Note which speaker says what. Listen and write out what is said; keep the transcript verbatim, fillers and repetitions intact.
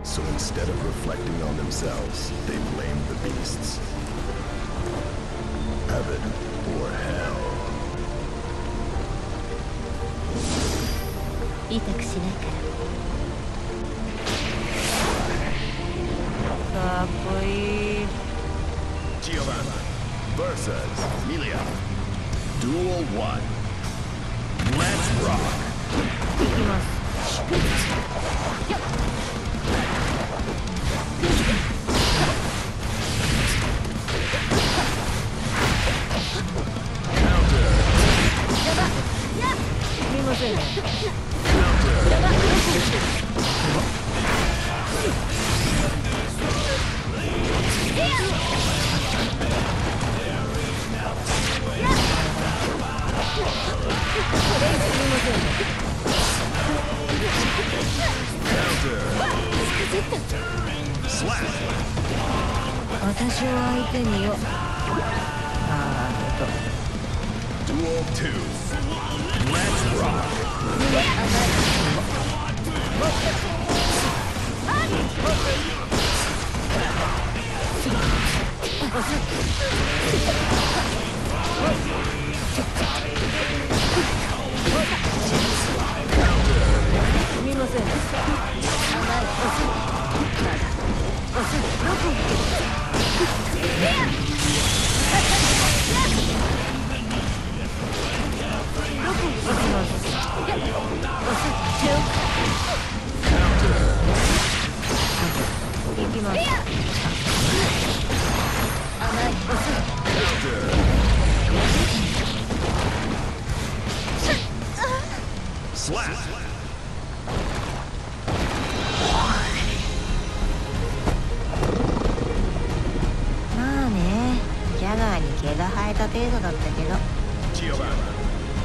Speaker 1: So instead of reflecting on themselves, they blame the beasts. Heaven or hell.
Speaker 2: 痛くしないから。かっこいい。
Speaker 1: Giovanna versus Milia. Duel one. Let's rock.
Speaker 2: いきます。すみません。私を相手によ。ああ、えっと。
Speaker 1: Duel two. Let's rock.
Speaker 2: すみません。行きます。
Speaker 1: Slap.
Speaker 2: まあね、ジャガーに毛が生えた程度だったけど。
Speaker 1: Giovanna